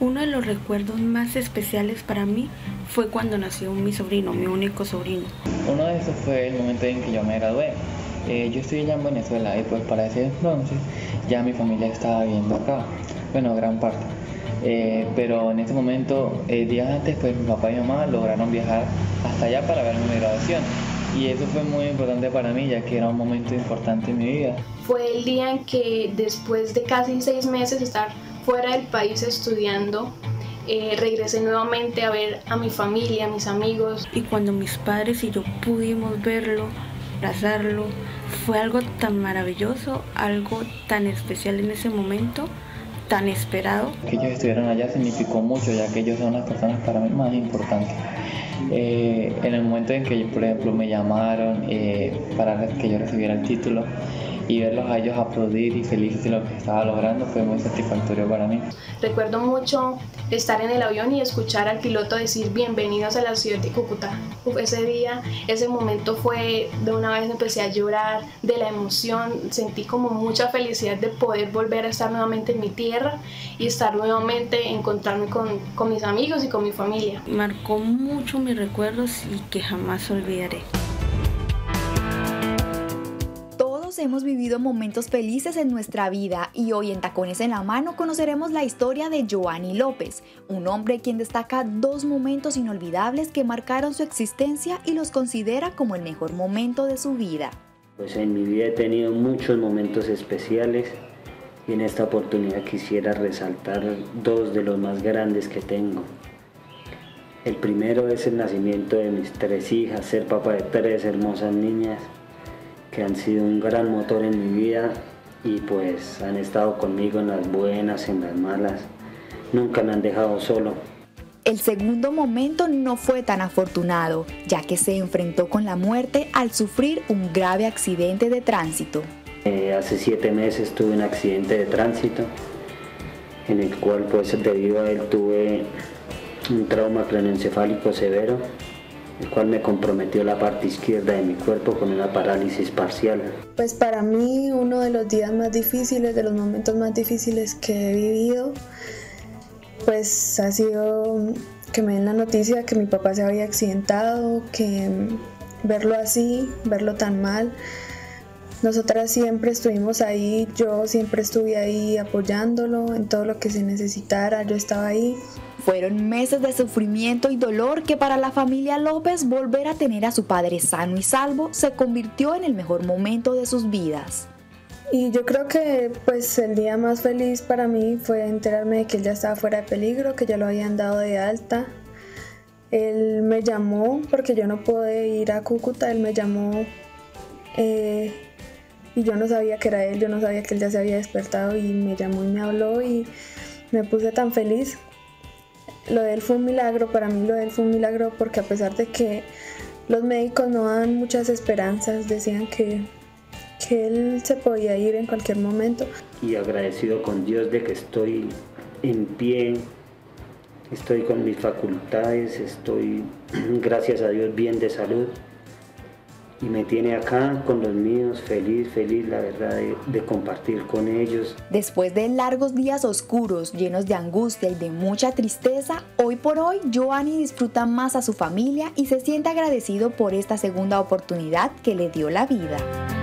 Uno de los recuerdos más especiales para mí fue cuando nació mi sobrino, mi único sobrino. Uno de esos fue el momento en que yo me gradué. Yo estoy allá en Venezuela y pues para ese entonces ya mi familia estaba viviendo acá, bueno, gran parte. Pero en ese momento, días antes, pues mi papá y mi mamá lograron viajar hasta allá para ver mi graduación. Y eso fue muy importante para mí, ya que era un momento importante en mi vida. Fue el día en que después de casi 6 meses de estar fuera del país estudiando, regresé nuevamente a ver a mi familia, a mis amigos. Y cuando mis padres y yo pudimos verlo, abrazarlo, fue algo tan maravilloso, algo tan especial en ese momento, tan esperado. Que ellos estuvieran allá significó mucho, ya que ellos son las personas para mí más importantes. En el momento en que, por ejemplo, me llamaron para que yo recibiera el título y verlos a ellos aplaudir y felices de lo que estaba logrando fue muy satisfactorio para mí. Recuerdo mucho estar en el avión y escuchar al piloto decir bienvenidos a la ciudad de Cúcuta. Ese día, ese momento fue, de una vez empecé a llorar de la emoción, sentí como mucha felicidad de poder volver a estar nuevamente en mi tierra y estar nuevamente, encontrarme con mis amigos y con mi familia. Marcó mucho mis recuerdos y que jamás olvidaré. Hemos vivido momentos felices en nuestra vida y hoy en Tacones en la Mano conoceremos la historia de Giovanni López, un hombre quien destaca 2 momentos inolvidables que marcaron su existencia y los considera como el mejor momento de su vida. Pues en mi vida he tenido muchos momentos especiales y en esta oportunidad quisiera resaltar 2 de los más grandes que tengo. El primero es el nacimiento de mis 3 hijas, ser papá de 3 hermosas niñas que han sido un gran motor en mi vida y pues han estado conmigo en las buenas, en las malas, nunca me han dejado solo. El segundo momento no fue tan afortunado, ya que se enfrentó con la muerte al sufrir un grave accidente de tránsito. Hace 7 meses tuve un accidente de tránsito, en el cual pues debido a él tuve un trauma craneoencefálico severo, el cual me comprometió la parte izquierda de mi cuerpo con una parálisis parcial. Pues para mí uno de los días más difíciles, de los momentos más difíciles que he vivido, pues ha sido que me den la noticia que mi papá se había accidentado, que verlo así, verlo tan mal. Nosotras siempre estuvimos ahí, yo siempre estuve ahí apoyándolo en todo lo que se necesitara, yo estaba ahí. Fueron meses de sufrimiento y dolor que para la familia López volver a tener a su padre sano y salvo se convirtió en el mejor momento de sus vidas. Y yo creo que pues el día más feliz para mí fue enterarme de que él ya estaba fuera de peligro, que ya lo habían dado de alta. Él me llamó porque yo no pude ir a Cúcuta, él me llamó y yo no sabía que era él, yo no sabía que él ya se había despertado y me llamó y me habló y me puse tan feliz. Lo de él fue un milagro, para mí lo de él fue un milagro porque a pesar de que los médicos no daban muchas esperanzas, decían que él se podía ir en cualquier momento. Y agradecido con Dios de que estoy en pie, estoy con mis facultades, estoy gracias a Dios bien de salud y me tiene acá con los míos feliz la verdad de compartir con ellos. Después de largos días oscuros, llenos de angustia y de mucha tristeza, hoy por hoy Giovanni disfruta más a su familia y se siente agradecido por esta segunda oportunidad que le dio la vida.